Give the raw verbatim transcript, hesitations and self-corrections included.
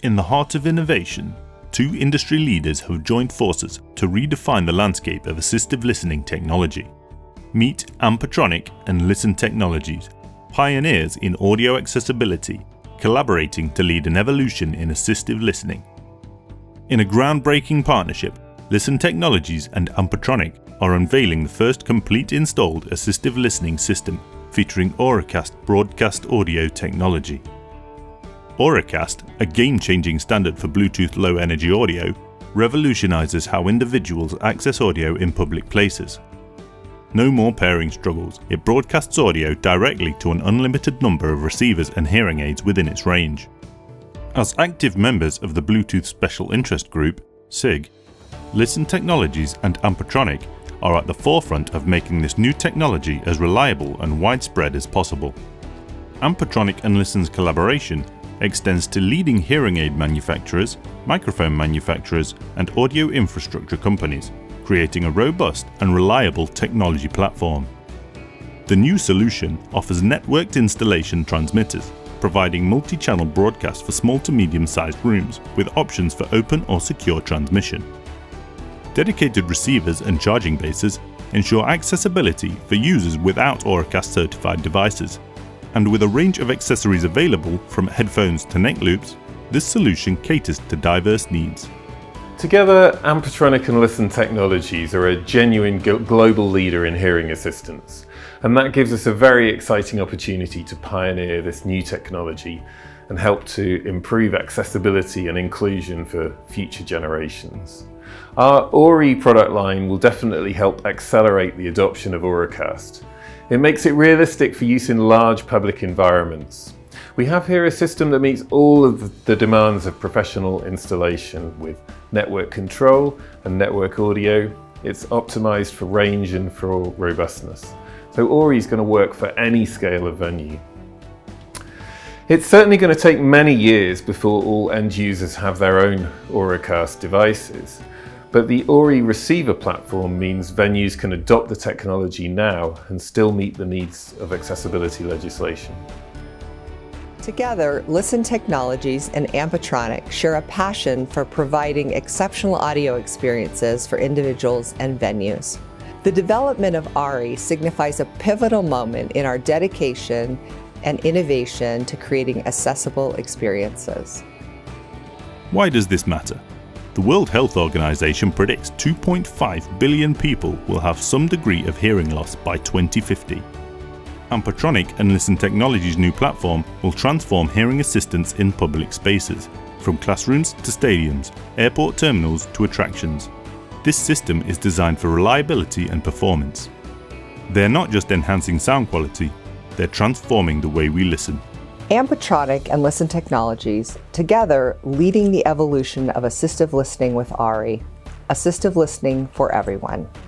In the heart of innovation, two industry leaders have joined forces to redefine the landscape of assistive listening technology. Meet Ampetronic and Listen Technologies, pioneers in audio accessibility, collaborating to lead an evolution in assistive listening. In a groundbreaking partnership, Listen Technologies and Ampetronic are unveiling the first complete installed assistive listening system featuring Auracast broadcast audio technology. Auracast, a game-changing standard for Bluetooth low-energy audio, revolutionizes how individuals access audio in public places. No more pairing struggles, it broadcasts audio directly to an unlimited number of receivers and hearing aids within its range. As active members of the Bluetooth Special Interest Group, S I G, Listen Technologies and Ampetronic are at the forefront of making this new technology as reliable and widespread as possible. Ampetronic and Listen's collaboration extends to leading hearing aid manufacturers, microphone manufacturers, and audio infrastructure companies, creating a robust and reliable technology platform. The new solution offers networked installation transmitters, providing multi-channel broadcast for small to medium-sized rooms with options for open or secure transmission. Dedicated receivers and charging bases ensure accessibility for users without Auracast certified devices. And with a range of accessories available from headphones to neck loops, this solution caters to diverse needs. Together, Ampetronic and Listen Technologies are a genuine global leader in hearing assistance, and that gives us a very exciting opportunity to pioneer this new technology and help to improve accessibility and inclusion for future generations. Our AURI product line will definitely help accelerate the adoption of Auracast. It makes it realistic for use in large public environments. We have here a system that meets all of the demands of professional installation with network control and network audio. It's optimized for range and for robustness. So AURI is going to work for any scale of venue. It's certainly going to take many years before all end users have their own Auracast devices. But the AURI receiver platform means venues can adopt the technology now and still meet the needs of accessibility legislation. Together, Listen Technologies and Ampetronic share a passion for providing exceptional audio experiences for individuals and venues. The development of AURI signifies a pivotal moment in our dedication and innovation to creating accessible experiences. Why does this matter? The World Health Organization predicts two point five billion people will have some degree of hearing loss by twenty fifty. Ampetronic and Listen Technologies' new platform will transform hearing assistance in public spaces, from classrooms to stadiums, airport terminals to attractions. This system is designed for reliability and performance. They're not just enhancing sound quality, they're transforming the way we listen. Ampetronic and Listen Technologies, together leading the evolution of assistive listening with AURI. Assistive listening for everyone.